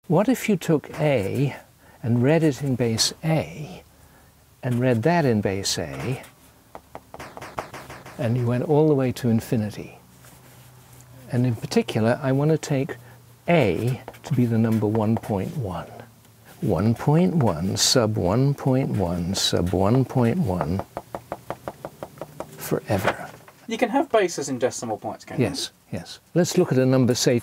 What if you took A and read it in base A, and read that in base A, and you went all the way to infinity? And in particular, I want to take A to be the number 1.1. 1.1 sub 1.1 sub 1.1 forever. You can have bases in decimal points, can't you? Yes, yes. Let's look at a number, say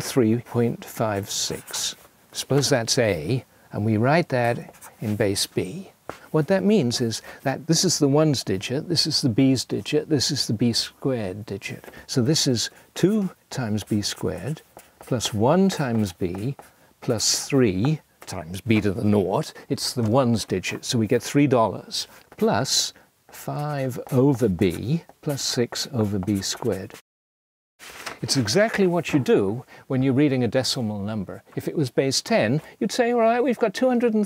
213.56. Suppose that's A, and we write that in base B. What that means is that this is the 1's digit, this is the b's digit, this is the b squared digit. So this is 2 times b squared plus 1 times b plus 3 times b to the naught. It's the 1's digit, so we get $3 plus 5 over b plus 6 over b squared. It's exactly what you do when you're reading a decimal number. If it was base 10, you'd say, all right, we've got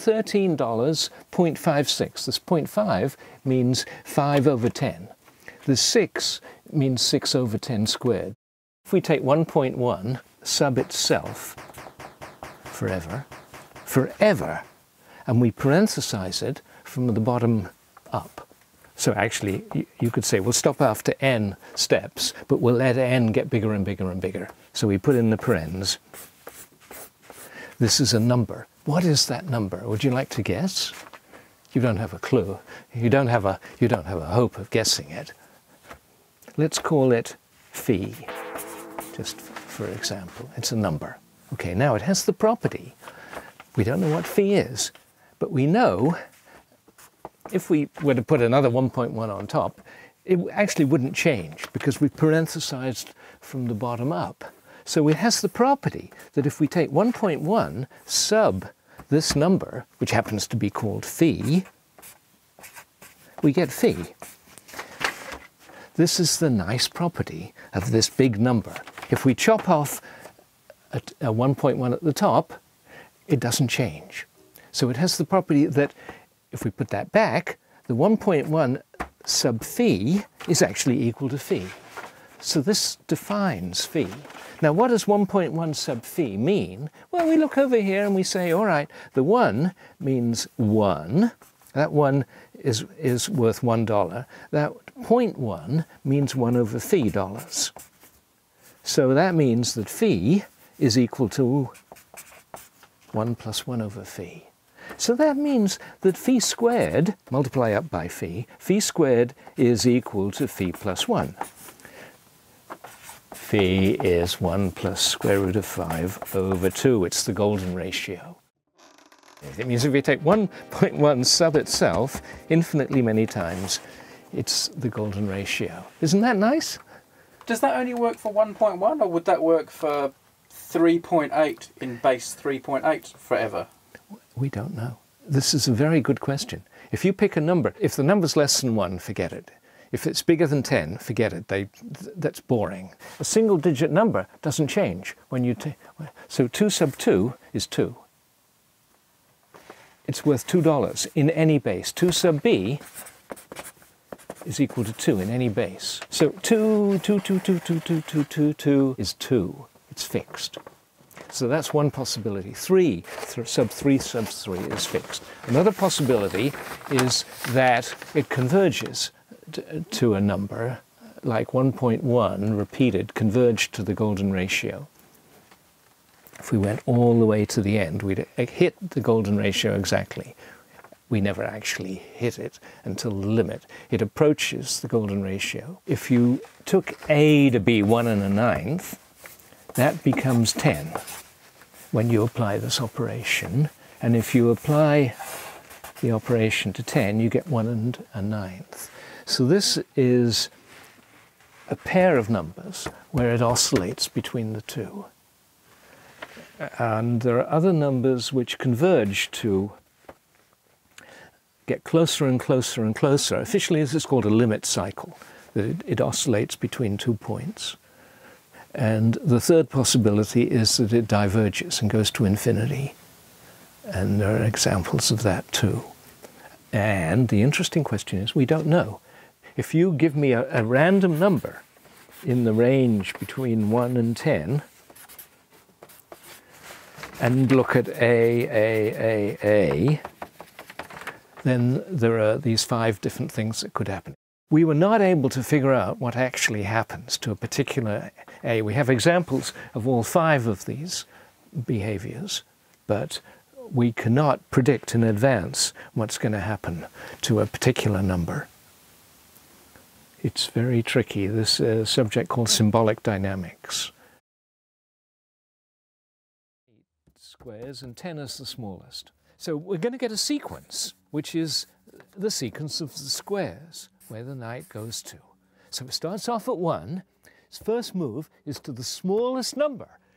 $213.56. This 0.5 means 5 over 10. The 6 means 6 over 10 squared. If we take 1.1, sub itself, forever, and we parenthesize it from the bottom up. So actually, you could say, we'll stop after n steps, but we'll let n get bigger and bigger and bigger. So we put in the parens. This is a number. What is that number? Would you like to guess? You don't have a clue. You don't have a hope of guessing it. Let's call it phi, just for example. It's a number. Okay, now it has the property. We don't know what phi is, but we know if we were to put another 1.1 on top, it actually wouldn't change because we parenthesized from the bottom up. So it has the property that if we take 1.1 sub this number, which happens to be called phi, we get phi. This is the nice property of this big number. If we chop off a 1.1 at the top, it doesn't change. So it has the property that if we put that back, the 1.1 sub phi is actually equal to phi. So this defines phi. Now what does 1.1 sub phi mean? Well, we look over here and we say, all right, the 1 means 1. That 1 is worth $1. That 0.1 means 1 over phi dollars. So that means that phi is equal to 1 plus 1 over phi. So that means that phi squared, multiply up by phi squared is equal to phi plus 1. Phi is 1 plus square root of 5 over 2. It's the golden ratio. It means if we take 1.1 sub itself infinitely many times, it's the golden ratio. Isn't that nice? Does that only work for 1.1, or would that work for 3.8 in base 3.8 forever? We don't know. This is a very good question. If you pick a number, if the number's less than 1, forget it. If it's bigger than 10, forget it. That's boring. A single digit number doesn't change when you so 2 sub 2 is 2. It's worth $2 in any base. 2 sub b is equal to 2 in any base. So 2 is 2. It's fixed. So that's one possibility. 3 sub 3 is fixed. Another possibility is that it converges to a number like 1.1 repeated converged to the golden ratio. If we went all the way to the end, we'd hit the golden ratio exactly. We never actually hit it until the limit. It approaches the golden ratio. If you took a to be 1 1/9, that becomes 10 when you apply this operation. And if you apply the operation to 10, you get 1 1/9. So this is a pair of numbers where it oscillates between the two. And there are other numbers which converge to get closer and closer and closer. Officially, this is called a limit cycle, that it oscillates between 2 points. And the third possibility is that it diverges and goes to infinity. And there are examples of that too. And the interesting question is, we don't know. If you give me a random number in the range between 1 and 10, and look at A, then there are these 5 different things that could happen. We were not able to figure out what actually happens to a particular A. We have examples of all 5 of these behaviors, but we cannot predict in advance what's going to happen to a particular number. It's very tricky, this subject called symbolic dynamics. Squares and 10 is the smallest. So we're going to get a sequence, which is the sequence of the squares, where the knight goes to. So it starts off at 1. His first move is to the smallest number.